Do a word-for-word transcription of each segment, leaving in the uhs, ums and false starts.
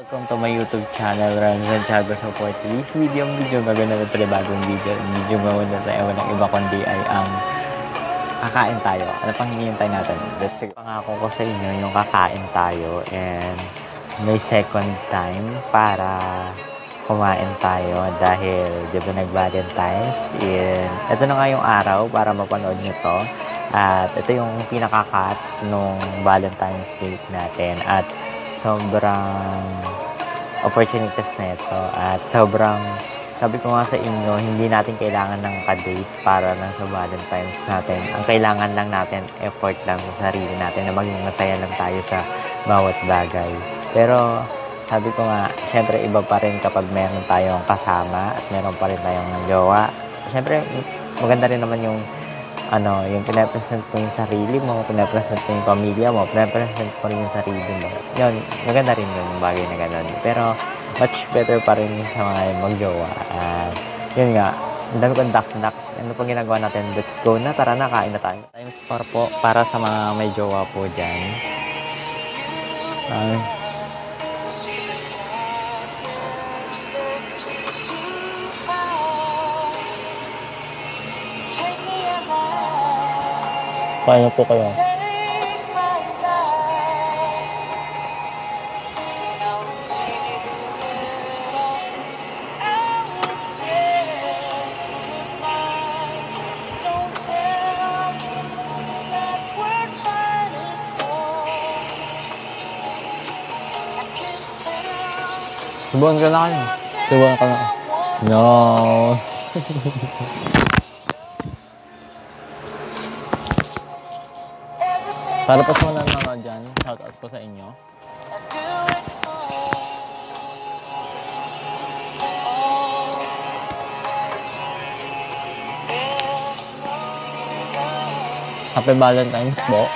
welcome to my YouTube channel, Ranzan Chago Support. This video, video gagawin natin pala bagong video. Video gawin na tayo ng iba kundi ay ang kakain tayo. Ano pang hinihintay natin? Let's go. Pangako ko sa inyo yung kakain tayo and may second time para kumain tayo dahil di ba nag-Valentine's and ito na nga yung araw para mapanood nyo to at ito yung pinaka-cut nung Valentine's date natin at sobrang opportunities na ito at sobrang sabi ko nga sa inyo hindi natin kailangan ng ka-date para lang sa Valentine's natin. Ang kailangan lang natin effort lang sa sarili natin na maging masaya lang tayo sa bawat bagay. Pero sabi ko nga, syempre iba pa rin kapag meron tayong kasama at meron pa rin tayong jowa. Syempre, maganda rin naman yung ano, yung pinapresent mo yung sarili mo, pinapresent mo yung pamilya mo, pinapresent mo rin yung sarili mo. Yun, maganda rin yun yung bagay na ganun. Pero, much better pa rin sa mga mag-jowa. At, yun nga, ang dami kong dak-dak. Ano pang ginagawa natin? Let's go na, tara na, kain na tayo. Times four po, para sa mga may jowa po dyan. Ay. Paano po kayo? Subuhan ka na kayo. Subuhan ka na. No. Para pa sa mga nanonood dyan, shoutout po sa inyo. Happy Valentine's po.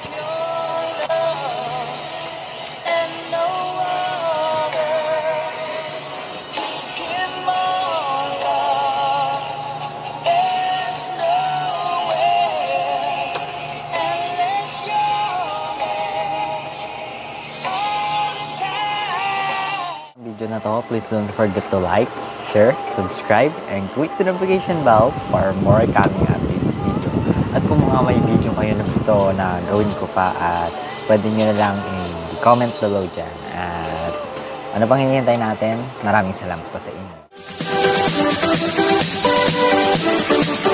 Video na to, please don't forget to like, share, subscribe, and click the notification bell for more coming updates video. At kung mga may video kayo na gusto na gawin ko pa at pwede nyo na lang i-comment below dyan. At ano pang hinihintay natin? Maraming salamat po sa inyo.